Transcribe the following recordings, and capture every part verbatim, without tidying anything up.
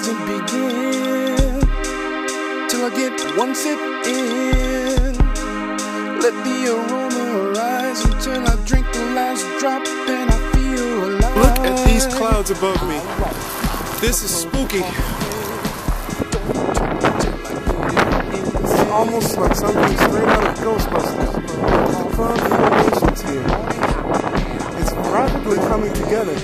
doesn't begin till I get one sip in. Let the aroma rise until I drink the last drop and I feel alive. Look at these clouds above me. This is spooky. It's almost like something straight out of Ghostbusters. The cloud formations here. It's rapidly coming together.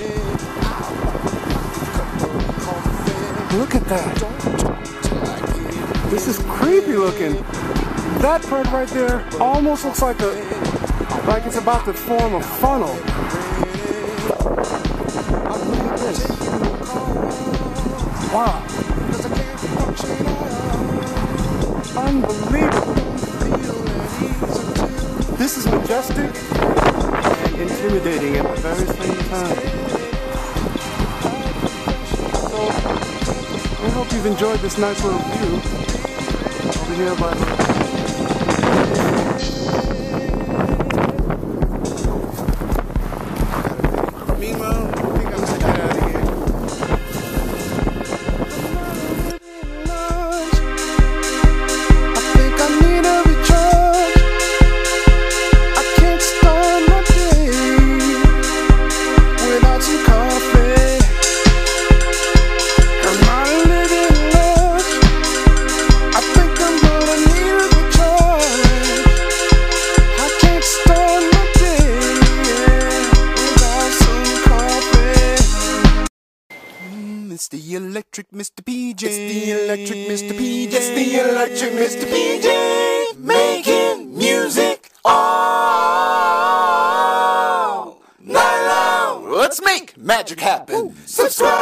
Look at that. This is creepy looking. That part right there almost looks like a like it's about to form a funnel. Look at this. Wow. Unbelievable. This is majestic and intimidating at the very same time. So, I hope you've enjoyed this nice little view over here by the... Meanwhile, I think I'm gonna get out of here. I think I need a recharge. I can't start my day without some coffee. Am I living large? I think I'm gonna need a recharge. I can't start my day without some coffee. Mm, it's the electric Mister P J. It's the electric Mister P J. It's the electric Mister P J. Making music all night long. Let's make magic happen. Subscribe.